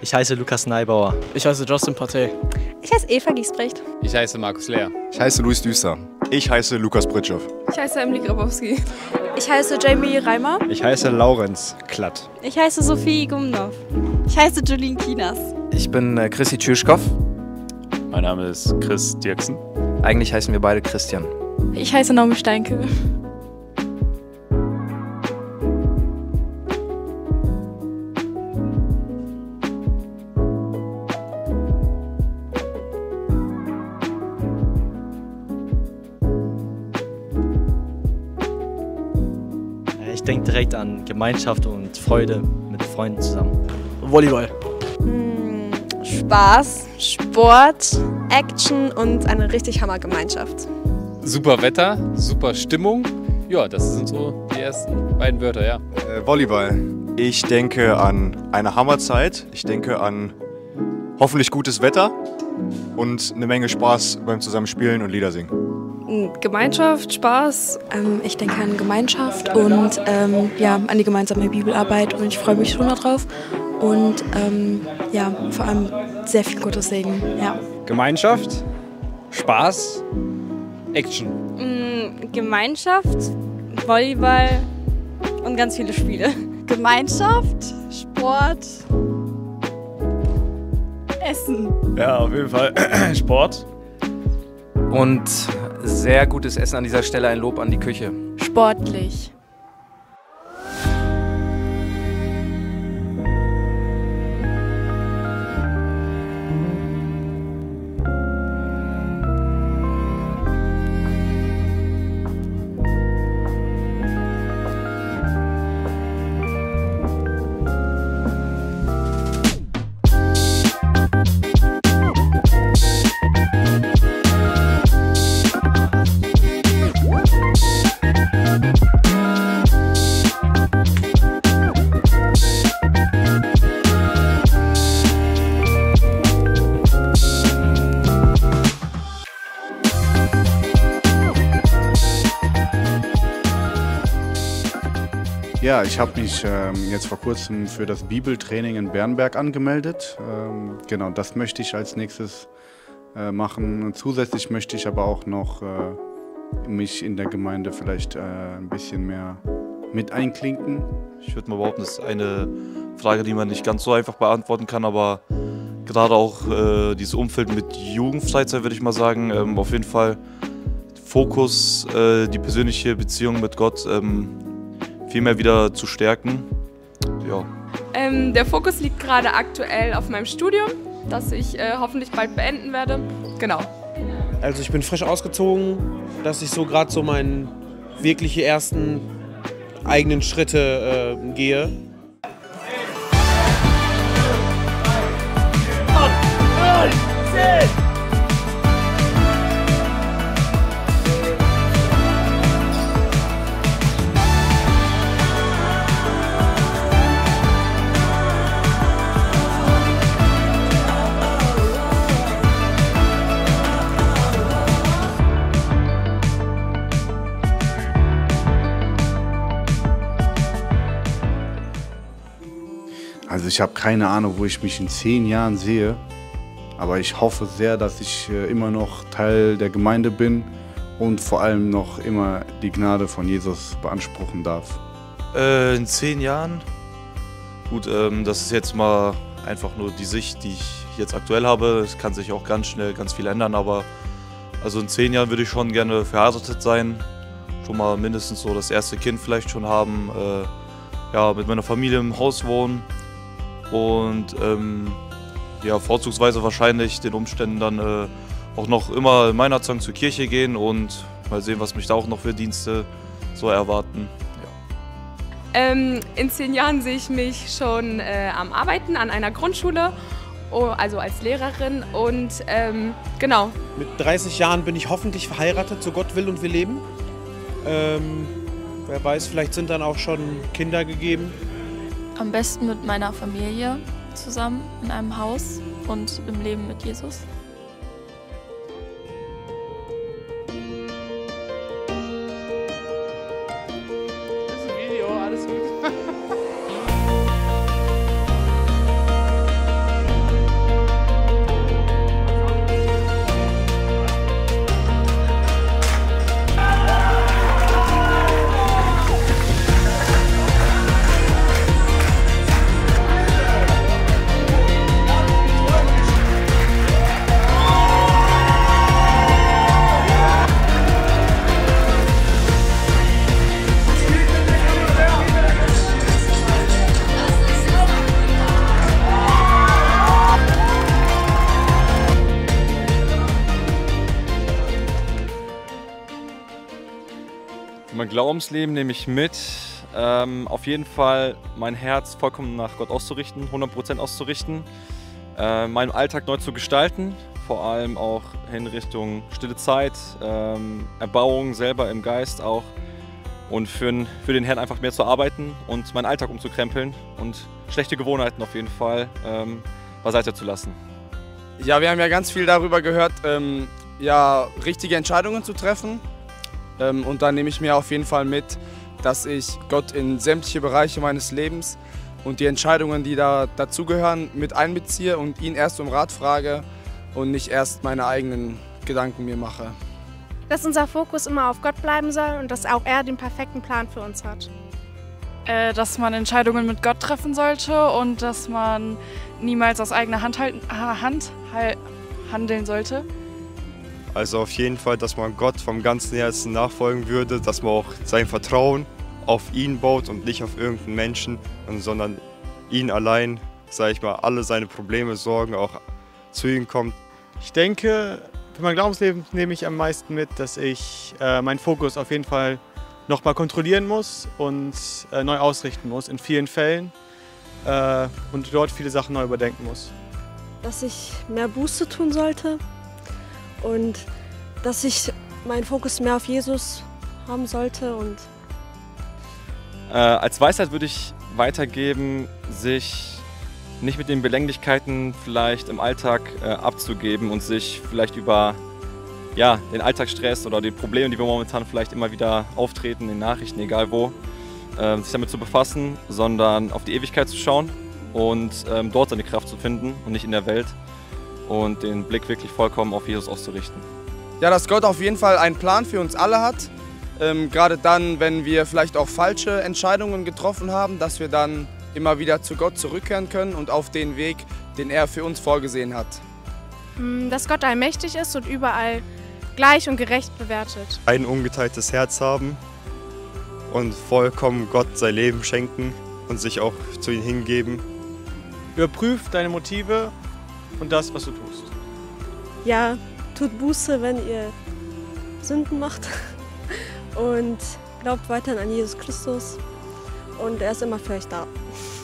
Ich heiße Lukas Neibauer. Ich heiße Justin Partey. Ich heiße Eva Giesbrecht. Ich heiße Markus Lehr. Ich heiße Luis Düster. Ich heiße Lukas Britschow. Ich heiße Emily Grabowski. Ich heiße Jamie Reimer. Ich heiße Laurenz Klatt. Ich heiße Sophie Gumnow. Ich heiße Julien Kinas. Ich bin Chrissy Tschüschkow. Mein Name ist Chris Dirksen. Eigentlich heißen wir beide Christian. Ich heiße Naomi Steinke. Ich denke direkt an Gemeinschaft und Freude mit Freunden zusammen. Volleyball. Spaß, Sport, Action und eine richtig Hammergemeinschaft. Super Wetter, super Stimmung. Ja, das sind so die ersten beiden Wörter, ja. Volleyball. Ich denke an eine Hammerzeit. Ich denke an hoffentlich gutes Wetter und eine Menge Spaß beim Zusammenspielen und Lieder singen. Gemeinschaft, Spaß. Ich denke an Gemeinschaft und ja, an die gemeinsame Bibelarbeit und ich freue mich schon darauf. Und ja, vor allem sehr viel Gottes Segen. Ja. Gemeinschaft, Spaß, Action. Gemeinschaft, Volleyball und ganz viele Spiele. Gemeinschaft, Sport, Essen. Ja, auf jeden Fall Sport. Und sehr gutes Essen an dieser Stelle, ein Lob an die Küche. Sportlich. Ja, ich habe mich jetzt vor kurzem für das Bibeltraining in Bernberg angemeldet. Genau, das möchte ich als nächstes machen. Und zusätzlich möchte ich aber auch noch mich in der Gemeinde vielleicht ein bisschen mehr mit einklinken. Ich würde mal behaupten, das ist eine Frage, die man nicht ganz so einfach beantworten kann, aber gerade auch dieses Umfeld mit Jugendfreizeit, würde ich mal sagen, auf jeden Fall Fokus, die persönliche Beziehung mit Gott viel mehr wieder zu stärken. Ja. Der Fokus liegt gerade aktuell auf meinem Studium, das ich hoffentlich bald beenden werde. Genau. Also ich bin frisch ausgezogen, dass ich so gerade so meine wirkliche ersten eigenen Schritte gehe. Also ich habe keine Ahnung, wo ich mich in 10 Jahren sehe, aber ich hoffe sehr, dass ich immer noch Teil der Gemeinde bin und vor allem noch immer die Gnade von Jesus beanspruchen darf. In 10 Jahren? Gut, das ist jetzt mal einfach nur die Sicht, die ich jetzt aktuell habe. Es kann sich auch ganz schnell ganz viel ändern, aber also in 10 Jahren würde ich schon gerne verheiratet sein, schon mal mindestens so das erste Kind vielleicht schon haben, ja, mit meiner Familie im Haus wohnen. Und ja, vorzugsweise wahrscheinlich den Umständen dann auch noch immer in meiner Zeit zur Kirche gehen und mal sehen, was mich da auch noch für Dienste so erwarten. Ja. In 10 Jahren sehe ich mich schon am Arbeiten an einer Grundschule, also als Lehrerin und genau. Mit 30 Jahren bin ich hoffentlich verheiratet, so Gott will und wir leben. Wer weiß, vielleicht sind dann auch schon Kinder gegeben. Am besten mit meiner Familie zusammen in einem Haus und im Leben mit Jesus. Das ist ein Video, alles gut. Mein Glaubensleben nehme ich mit, auf jeden Fall mein Herz vollkommen nach Gott auszurichten, 100% auszurichten, meinen Alltag neu zu gestalten, vor allem auch in Richtung stille Zeit, Erbauung selber im Geist auch und für den Herrn einfach mehr zu arbeiten und meinen Alltag umzukrempeln und schlechte Gewohnheiten auf jeden Fall beiseite zu lassen. Ja, wir haben ja ganz viel darüber gehört, ja, richtige Entscheidungen zu treffen. Und da nehme ich mir auf jeden Fall mit, dass ich Gott in sämtliche Bereiche meines Lebens und die Entscheidungen, die da dazugehören, mit einbeziehe und ihn erst um Rat frage und nicht erst meine eigenen Gedanken mir mache. Dass unser Fokus immer auf Gott bleiben soll und dass auch er den perfekten Plan für uns hat. Dass man Entscheidungen mit Gott treffen sollte und dass man niemals aus eigener Hand handeln sollte. Also auf jeden Fall, dass man Gott vom ganzen Herzen nachfolgen würde, dass man auch sein Vertrauen auf ihn baut und nicht auf irgendeinen Menschen, sondern ihn allein, sage ich mal, alle seine Probleme, Sorgen auch zu ihm kommt. Ich denke, für mein Glaubensleben nehme ich am meisten mit, dass ich meinen Fokus auf jeden Fall nochmal kontrollieren muss und neu ausrichten muss in vielen Fällen und dort viele Sachen neu überdenken muss. Dass ich mehr Buße tun sollte und dass ich meinen Fokus mehr auf Jesus haben sollte. Und als Weisheit würde ich weitergeben, sich nicht mit den Belänglichkeiten vielleicht im Alltag abzugeben und sich vielleicht über den Alltagsstress oder die Probleme, die wir momentan vielleicht immer wieder auftreten, in den Nachrichten, egal wo, sich damit zu befassen, sondern auf die Ewigkeit zu schauen und dort seine Kraft zu finden und nicht in der Welt und den Blick wirklich vollkommen auf Jesus auszurichten. Ja, dass Gott auf jeden Fall einen Plan für uns alle hat, gerade dann, wenn wir vielleicht auch falsche Entscheidungen getroffen haben, dass wir dann immer wieder zu Gott zurückkehren können und auf den Weg, den er für uns vorgesehen hat. Dass Gott allmächtig ist und überall gleich und gerecht bewertet. Ein ungeteiltes Herz haben und vollkommen Gott sein Leben schenken und sich auch zu ihm hingeben. Überprüf deine Motive und das, was du tust. ja, tut Buße, wenn ihr Sünden macht und glaubt weiterhin an Jesus Christus und er ist immer für euch da.